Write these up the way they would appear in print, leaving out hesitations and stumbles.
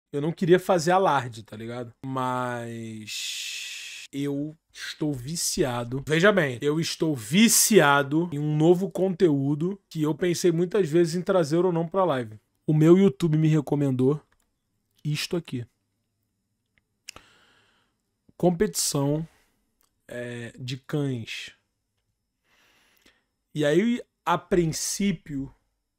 Eu não queria fazer alarde, tá ligado? Mas eu estou viciado. Veja bem, eu estou viciado em um novo conteúdo que eu pensei muitas vezes em trazer ou não pra live. O meu YouTube me recomendou isto aqui. Competição de cães. E aí, a princípio,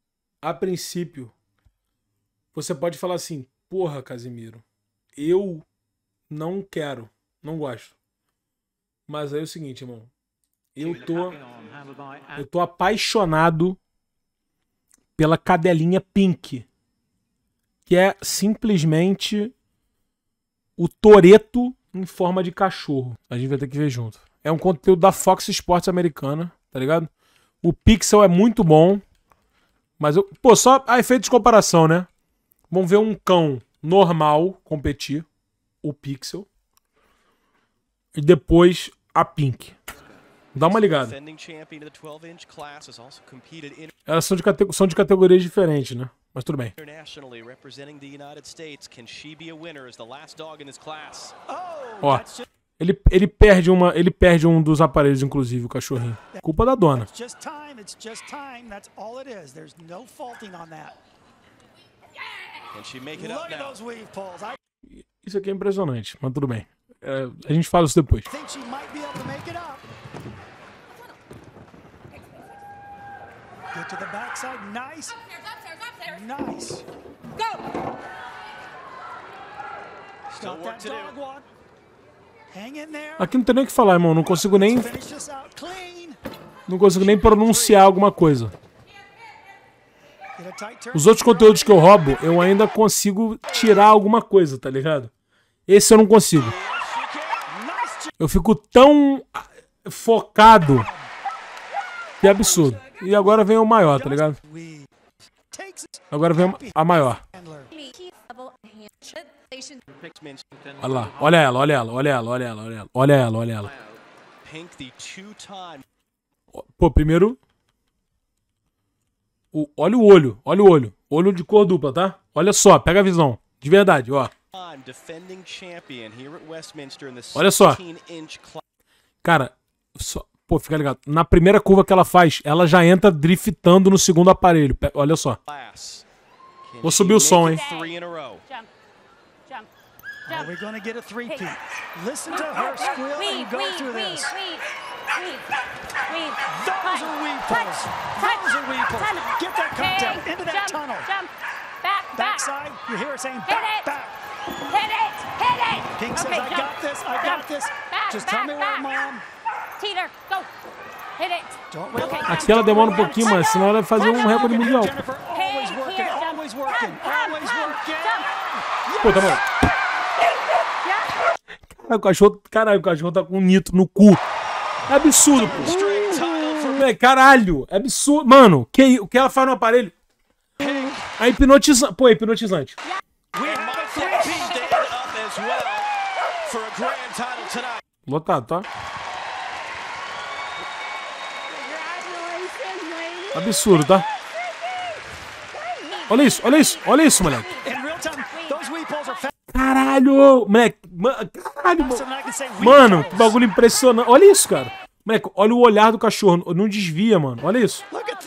você pode falar assim, porra, Casimiro, eu não quero, não gosto. Mas aí é o seguinte, irmão, eu tô apaixonado pela cadelinha Pink, que é simplesmente o Toretto em forma de cachorro. A gente vai ter que ver junto. É um conteúdo da Fox Sports americana, tá ligado? O Pixel é muito bom, mas só a efeito de comparação, né? Vamos ver um cão normal competir, o Pixel, e depois a Pink. Dá uma ligada. Elas são de categorias diferentes, né? Mas tudo bem. Ó, ele perde um dos aparelhos, inclusive, o cachorrinho. Culpa da dona. Isso aqui é impressionante, mas tudo bem. A gente fala isso depois. Aqui não tem nem o que falar, irmão. Não consigo nem pronunciar alguma coisa. Os outros conteúdos que eu roubo, eu ainda consigo tirar alguma coisa, tá ligado? Esse eu não consigo. Eu fico tão focado que é absurdo. E agora vem o maior, tá ligado? Agora vem a maior. Olha lá, olha ela. Olha ela. Pô, primeiro... olha o olho. Olho de cor dupla, tá? Olha só, pega a visão. De verdade, ó. Olha só. Cara, pô, fica ligado. Na primeira curva que ela faz, ela já entra driftando no segundo aparelho. Olha só. Vou subir o som, hein? Are we going to get a three-peat? Listen to her squeal and go through this. Those are weave pulls. Those are weave pulls. Get that contact into that tunnel. Backside, you hear her saying back, back. Hit it. Pink says, I got this. Just tell me where, Mom. Teeter, go. Hit it. Aqui ela demora um pouquinho, mas senão ela vai fazer um recorde mundial. Always working. Pô, tá bom. Caralho, o cachorro tá com um nitro no cu. É absurdo, pô. Caralho, é absurdo. Mano, o que ela faz no aparelho? É hipnotizante. Pô, é hipnotizante. Lotado, tá? Absurdo, tá? Olha isso, moleque. Caralho, moleque. Caralho, mano, que bagulho impressionante. Olha isso, cara. Moleque, olha o olhar do cachorro. Não desvia, mano. Olha isso.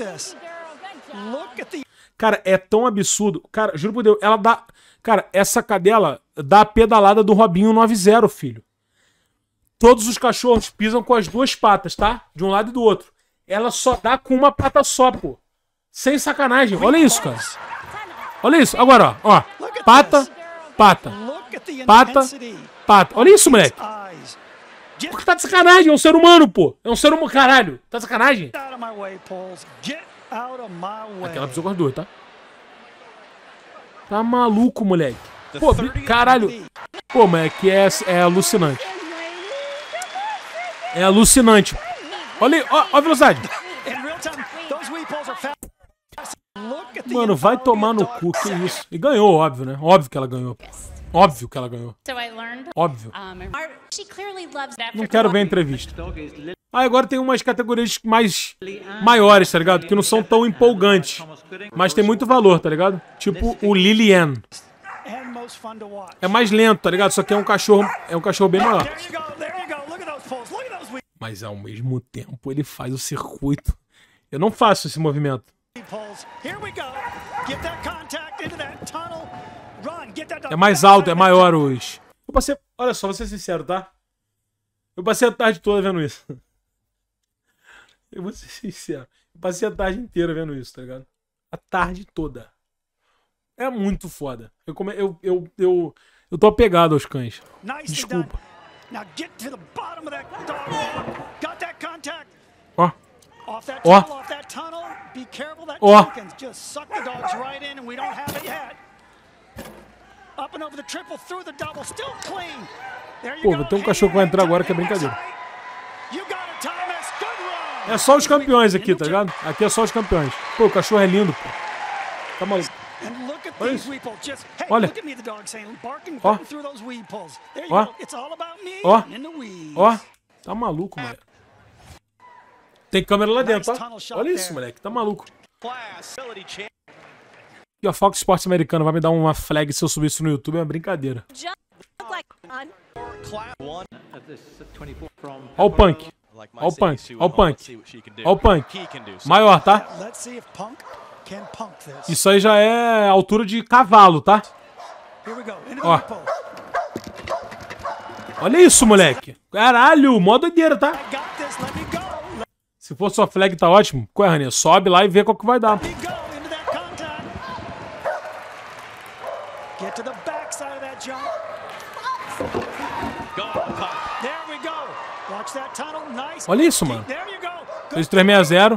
Cara, é tão absurdo. Cara, juro por Deus, ela dá... Cara, essa cadela dá a pedalada do Robinho 90, filho. Todos os cachorros pisam com as duas patas, tá? De um lado e do outro. Ela só dá com uma pata só, pô. Sem sacanagem. Olha isso, cara. Olha isso. Agora, ó. Pata. Olha isso, moleque. Porque tá de sacanagem. É um ser humano, pô. É um ser humano, caralho. Tá de sacanagem? Aquela pisou com as duas, tá? Tá maluco, moleque. Pô, caralho. Pô, moleque, é alucinante. É alucinante. Olha aí, ó a velocidade. Mano, vai tomar no cu, que isso. E ganhou, óbvio, né? Óbvio que ela ganhou. Óbvio. Não quero ver a entrevista. Agora tem umas categorias maiores, tá ligado? Que não são tão empolgantes. Mas tem muito valor, tá ligado? Tipo o Lilian. É mais lento, tá ligado? Só que é um cachorro bem maior. Mas ao mesmo tempo ele faz o circuito. Eu não faço esse movimento. É mais alto, é maior hoje. Eu passei, olha só, vou ser sincero, tá? Eu passei a tarde toda vendo isso. Eu vou ser sincero. Eu passei a tarde inteira vendo isso, tá ligado? A tarde toda. É muito foda. Eu tô apegado aos cães. Desculpa. Ó. Ó. Ó. Pô, tem um cachorro que vai entrar agora que é brincadeira. É só os campeões aqui, tá ligado? Aqui é só os campeões. Pô, o cachorro é lindo, pô. Tá maluco. Olha isso. Olha. Ó. Ó. Ó. Ó. Tá maluco, moleque. Tem câmera lá dentro, tá? Olha isso, moleque. Tá maluco. E a Fox Sports americana vai me dar uma flag se eu subir isso no YouTube. É uma brincadeira. Ó o Punk. Ó o Punk. Ó o Punk. Ó o Punk. Maior, tá? Isso aí já é altura de cavalo, tá? Ó. Olha isso, moleque. Caralho, mó doideira, tá? Se for sua flag, tá ótimo. Qual é, Rania? Sobe lá e vê qual que vai dar. Olha isso, mano. 360.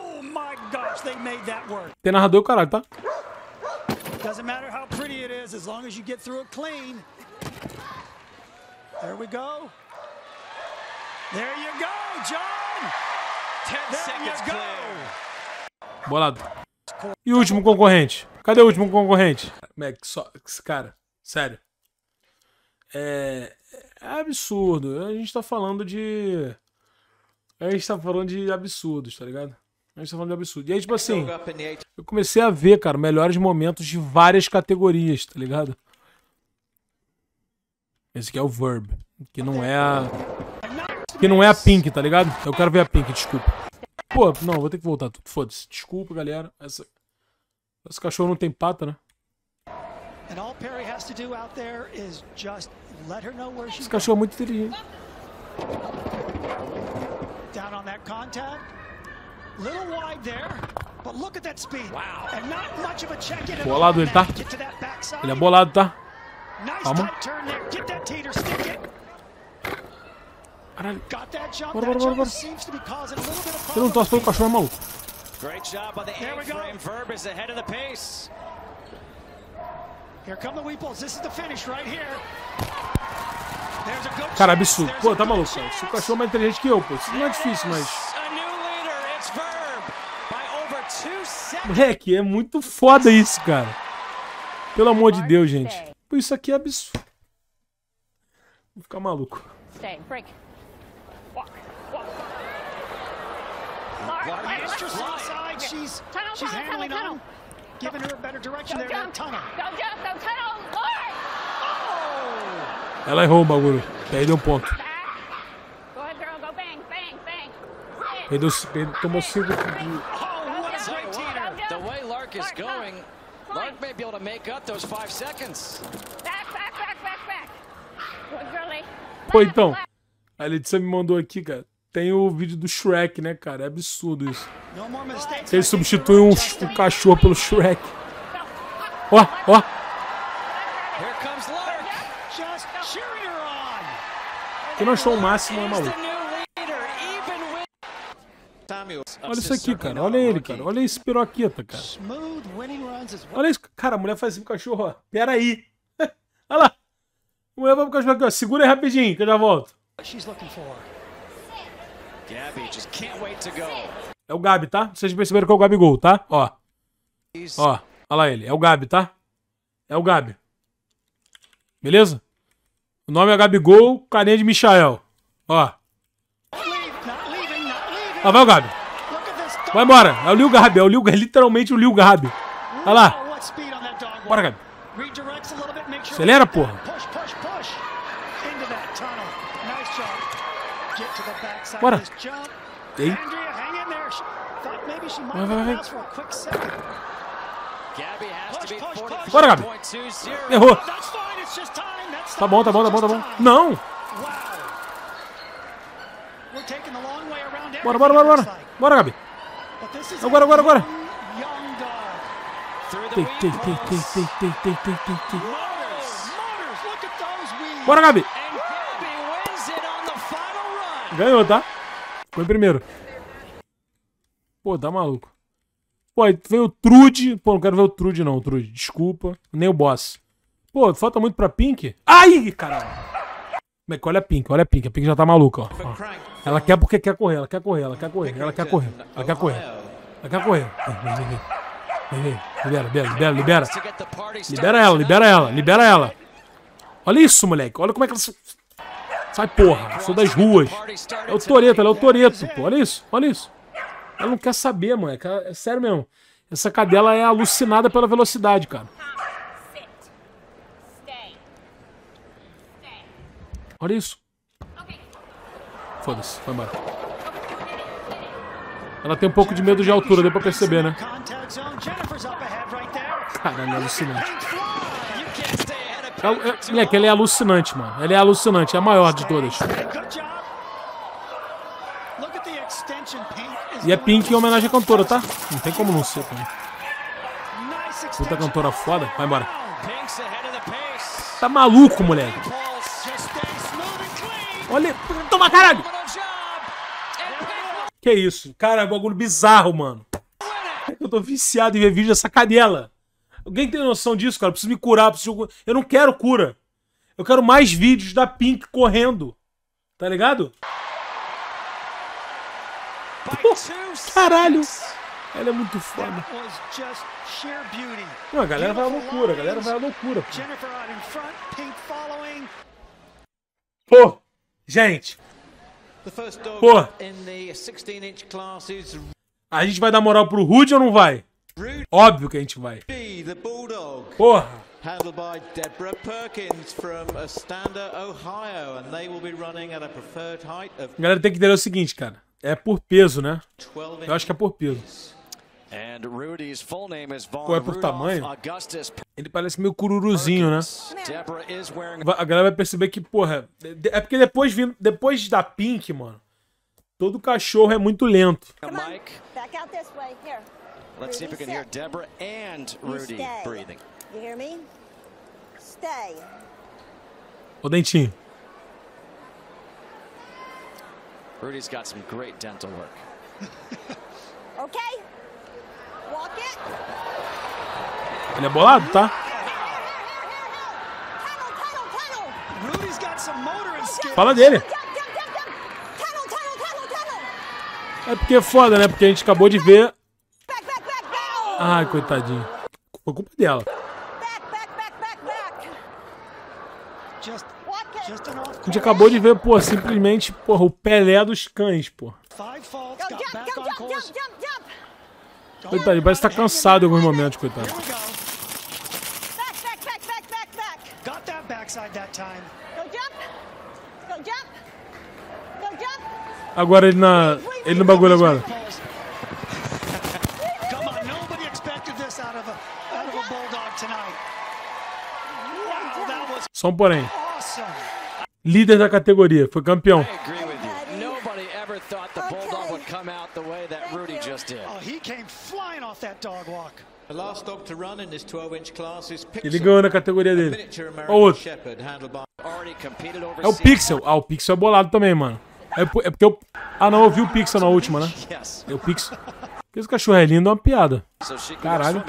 Tem narrador, caralho, tá? Doesn't matter how pretty it is, as long as you get through it clean. There we go. There you go, John. 10 seconds clear. Bolado. E o último concorrente? Cadê o último concorrente? Mac, só, cara, sério. É absurdo. A gente tá falando de... absurdos, tá ligado? A gente tá falando de absurdo. E aí, tipo assim, eu comecei a ver, cara, melhores momentos de várias categorias, tá ligado? Esse aqui é o Verb, que não é a Pink, tá ligado? Eu quero ver a Pink, desculpa. Pô, não, vou ter que voltar tudo. Foda-se. Desculpa, galera. Esse cachorro não tem pata, né? Esse cachorro é muito inteligente. Down on that contact. Little wide there, but look at that speed. Wow. And not much of a check-in. Bolado ele, tá? Ele é bolado, tá? Calma. Caralho. Bora. Você não torce pelo cachorro, é maluco. Great job by the A-frame. Verb is ahead of the pace. Here come the Weeples. This is the finish right here. Cara, absurdo. Pô, tá maluco, cara. Se o cachorro é mais inteligente que eu, pô. Isso não é difícil, mas... Moleque, é muito foda isso, cara. Pelo amor de Deus, gente. Pô, isso aqui é absurdo. Vou ficar maluco. Ela errou o bagulho. Perdeu um ponto. Tomou 5 The way Lark is going, Lark may be able to make up those 5 seconds. Back. Pô, então, a Letícia me mandou aqui, cara. Tem o vídeo do Shrek, né, cara? É absurdo isso. Ele substitui um cachorro pelo Shrek. Ó. Quem não achou o máximo é maluco. Olha isso aqui, cara. Olha ele, cara. Olha esse piroqueta, cara. Olha isso. Cara, a mulher faz assim pro cachorro, ó. Pera aí. Olha lá. A mulher vai pro cachorro aqui, ó. Segura aí rapidinho, que eu já volto. É o Gabi, tá? Vocês perceberam que é o Gabigol, tá? Ó. Olha lá ele. É o Gabi, tá? É o Gabi. Beleza? O nome é Gabigol, carinha de Michael. Ó. Lá vai o Gabi. Vai embora. É o Lil Gabi. É literalmente o Lil Gabi. Olha lá. Bora, Gabi. Acelera, porra. Bora. Ei. Vai. Bora, Gabi. Errou. Tá bom. Não. Bora, Gabi. Agora. Tem. Bora, Gabi. Ganhou, tá? Foi primeiro. Pô, tá maluco. Pô, aí veio o Trude. Pô, não quero ver o Trude não, Trude. Desculpa. Nem o boss. Pô, falta muito pra Pink. Ai, caralho. Olha a Pink. A Pink já tá maluca, ó. Ela quer porque quer correr. Ela quer correr. Vem. Libera ela. Olha isso, moleque. Olha como é que ela... Sai, porra. Eu sou das ruas. É o Toretto, pô. Olha isso. Ela não quer saber, mano. É sério mesmo. Essa cadela é alucinada pela velocidade, cara. Olha isso. Foda-se, vai embora. Ela tem um pouco de medo de altura, deu pra perceber, né? Caralho, é alucinante. Moleque, ela é alucinante, mano. Ela é alucinante, é a maior de todas. E é Pink em homenagem à cantora, tá? Não tem como não ser, também. Puta cantora foda. Vai embora. Tá maluco, moleque. Olha. Toma, caralho. Que isso? Cara, é um bagulho bizarro, mano. Eu tô viciado em ver vídeo dessa cadela. Alguém tem noção disso, cara? Eu preciso me curar. Eu não quero cura. Eu quero mais vídeos da Pink correndo. Tá ligado? Pô, caralho. Ela é muito foda. Não, a galera vai à loucura. Pô, gente. Pô. A gente vai dar moral pro Rude ou não vai? Óbvio que a gente vai. Porra. Handled by Deborah Perkins from Ostanda, Ohio, and they will be running at a preferred height of... A galera tem que entender o seguinte, cara. É por peso, né? Eu acho que é por peso. Ou é por tamanho? Ele parece meio cururuzinho, né? A galera vai perceber que, porra... É porque depois da Pink, mano, todo cachorro é muito lento. Let's see if we can hear Deborah and Rudy breathing. You hear me? Stay. Ô, Dentinho. Rudy's got some great dental work. Okay? Walk it. Ele é bolado, tá? Rudy's got some motor and skill. Fala dele. É porque é foda, né? Porque a gente acabou de ver... Ai, coitadinho. Foi culpa dela. A gente acabou de ver, pô, simplesmente, porra, o Pelé dos cães, pô. Coitadinho, parece que tá cansado em alguns momentos, coitado. Agora ele no bagulho agora. Só um porém. Líder da categoria, foi campeão. Ele ganhou na categoria dele. Olha o outro. É o Pixel. Ah, o Pixel é bolado também, mano. É porque eu... Ah, não, eu vi o Pixel na última, né? É o Pixel. Porque esse cachorro é lindo, é uma piada. Caralho.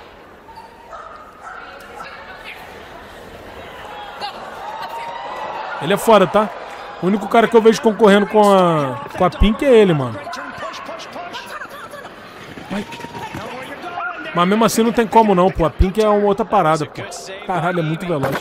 Ele é foda, tá? O único cara que eu vejo concorrendo com a Pink é ele, mano. Vai. Mas mesmo assim não tem como não, pô. A Pink é uma outra parada, pô. Caralho, é muito veloz.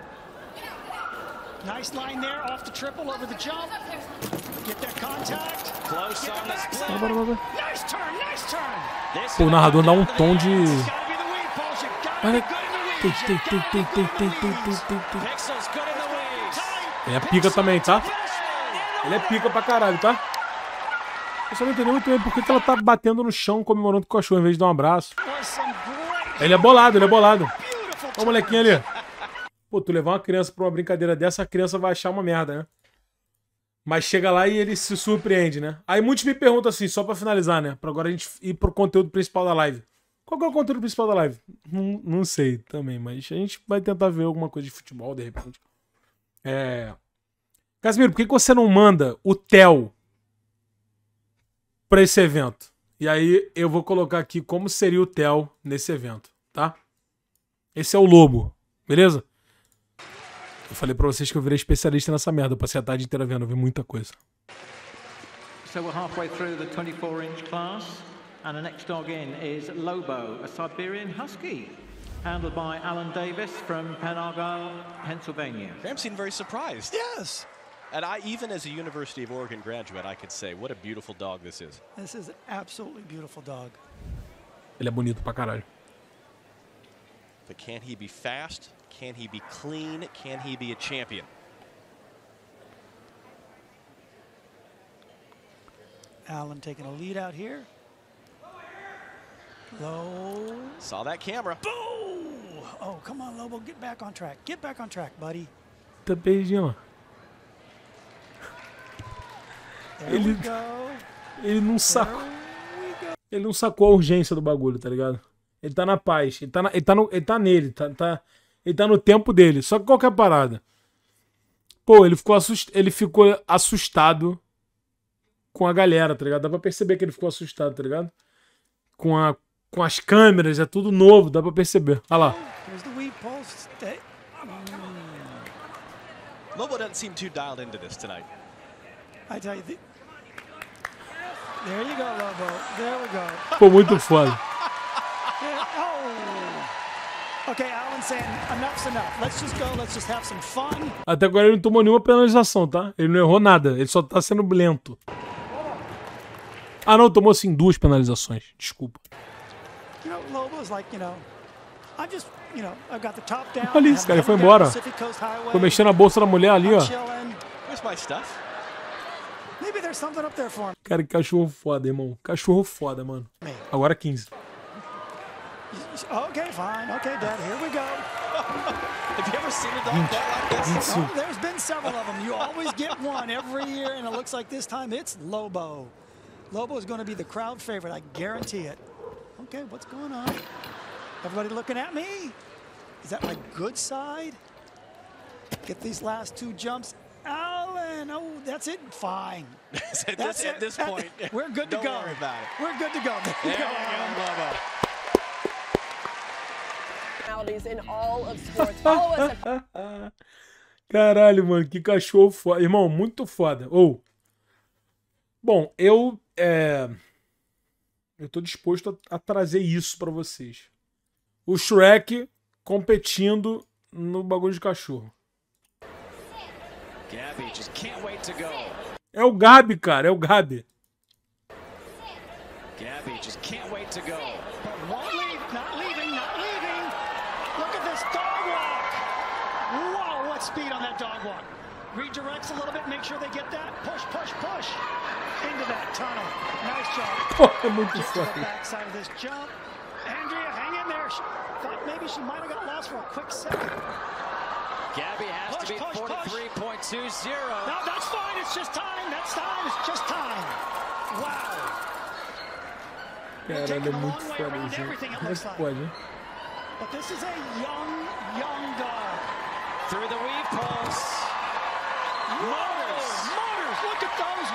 Vai. Pô, o narrador dá um tom de... Vai. Ele é pica também, tá? Ele é pica pra caralho, tá? Eu só não entendi muito bem por que ela tá batendo no chão comemorando com o cachorro em vez de dar um abraço. Ele é bolado, ele é bolado. Olha o molequinho ali. Pô, tu levar uma criança pra uma brincadeira dessa, a criança vai achar uma merda, né? Mas chega lá e ele se surpreende, né? Aí muitos me perguntam assim, só pra finalizar, né? Pra agora a gente ir pro conteúdo principal da live. Qual que é o conteúdo principal da live? Não sei também, mas a gente vai tentar ver alguma coisa de futebol, de repente. Casimiro, por que você não manda o Theo pra esse evento? E aí eu vou colocar aqui como seria o Theo nesse evento, tá? Esse é o Lobo, beleza? Eu falei pra vocês que eu virei especialista nessa merda. Eu passei a tarde inteira vendo, eu vi muita coisa. So we're halfway through the 24-inch class, and the next dog in is Lobo, a Siberian Husky, handled by Alan Davis from Penargyle, Pennsylvania. Graham seemed very surprised. Yes. And even as a University of Oregon graduate, I could say, what a beautiful dog this is. This is an absolutely beautiful dog. Ele é bonito pra caralho. But can he be fast? Can he be clean? Can he be a champion? Alan taking a lead out here. Low. Saw that camera. Boom! Oh, come on, Lobo. Get back on track. Get back on track, buddy. Tá beijinho. Ele não sacou. Ele não sacou a urgência do bagulho, tá ligado? Ele tá na paz. Ele tá nele. Ele tá no tempo dele. Só que qual que é a parada? Pô, ele ficou assustado com a galera, tá ligado? Dá pra perceber que ele ficou assustado, tá ligado? Com as câmeras, é tudo novo, dá pra perceber. Olha lá. Lobo doesn't seem too dialed into this tonight. I tell you, there you go, Lobo. There we go. Ficou muito foda. Oh. Okay, Alan saying enough's enough. Let's just go. Let's just have some fun. Até agora ele não tomou nenhuma penalização, tá? Ele não errou nada. Ele só tá sendo lento. Ah, não, tomou sim 2 penalizações. Desculpa. You know, Lobo's like, I'm just, I've got the top down. Olha isso, cara, ele foi embora. Ficou mexendo na bolsa da mulher ali, ó. Where's my stuff? Maybe there's something up there for him. Cara, que cachorro foda, irmão. Cachorro foda, mano. Agora 15. Okay, fine. Okay, Dad, here we go. Have you ever seen a dog like this? Oh, there's been several of them. You always get one every year, and it looks like this time it's Lobo. Lobo is going to be the crowd favorite, I guarantee it. Okay, what's going on? Everybody looking at me? Is that my good side? Get these last 2 jumps. Alan, oh, that's it. Fine. That's at this point, we're good to go. Don't worry about it. We're good to go. There you go, Lobo. In all of sports. Follow us. Caralho, mano, que cachorro foda. Irmão, muito foda. Bom, eu tô disposto a trazer isso pra vocês. O Shrek competindo no bagulho de cachorro. Gabby just can't wait to go. É o Gabi, cara, é o Gabi. Gabby just can't wait to go. Won't leave, not leaving, not leaving. Look at this dog walk. Whoa, what speed on that dog walk. Redirects a little bit, make sure they get that. Push, push, push. Into that tunnel. Nice job. É muito Gets to the foda. backside of this jump. Andrea, hang in there. Thought maybe she might have got lost for a quick second. Gabby has to beat 43.20. No, that's fine. It's just time. That's time. It's just time. Wow. Caralho, é muito foda, gente. Como é que pode, hein? But this is a young dog. Through the weave pulse. Motors. Look at those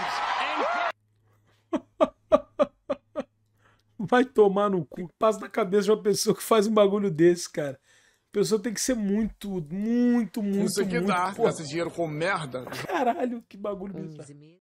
weaves. Vai tomar no cu. Passa na cabeça de uma pessoa que faz um bagulho desse, cara. A pessoa tem que ser muito. Isso aqui dá, gasta dinheiro com merda. Caralho, que bagulho bizarro.